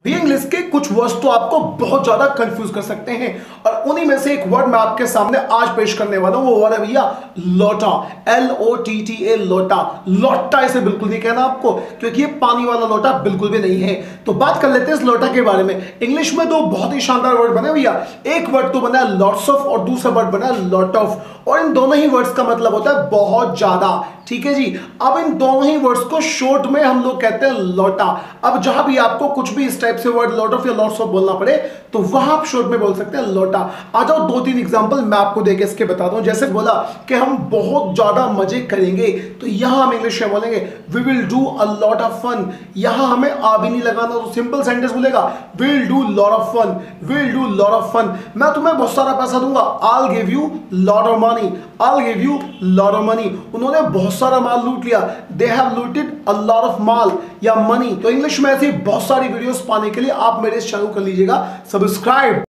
भी इंग्लिश के कुछ वर्ड्स तो आपको बहुत ज्यादा कंफ्यूज कर सकते हैं और उन्हीं में से एक वर्ड मैं आपके सामने आज पेश करने वाला हूं। वो वर्ड है भैया लोटा। LOTTA, लोटा। लोटा इसे बिल्कुल नहीं कहना आपको, क्योंकि ये पानी वाला लोटा बिल्कुल भी नहीं है। तो बात कर लेते हैं इस लोटा के बारे में। इंग्लिश में दो बहुत ही शानदार वर्ड बने भैया। एक वर्ड तो बना है लॉट्स ऑफ और दूसरा वर्ड बना है लॉट ऑफ, और इन दोनों ही वर्ड्स का मतलब होता है बहुत ज्यादा। ठीक है जी। अब इन दोनों ही वर्ड्स को शॉर्ट में हम लोग कहते हैं लोटा। अब जहां भी आपको कुछ भी इस टाइप से वर्ड लॉट ऑफ या लॉट्स ऑफ बोलना पड़े तो वहां आप शॉर्ट में बोल सकते हैं लोटा। आ जाओ दो तीन एग्जांपल मैं आपको देके इसके बताता हूं। जैसे बोला कि हम बहुत ज्यादा मजे करेंगे, तो यहां हम इंग्लिश में बोलेंगे we will do a lot of fun. यहां हमें आ भी नहीं लगाना, तो सिंपल सेंटेंस बोलेगा will do lot of fun, will do lot of fun. मैं तुम्हें बहुत सारा पैसा दूंगा, I give you lot of money, I give you lot of money. उन्होंने बहुत सारा माल लूट लिया, they have looted a lot of माल या मनी। तो इंग्लिश में ऐसी बहुत सारी वीडियोस पाने के लिए आप मेरे इस चैनल कर लीजिएगा सब्सक्राइब।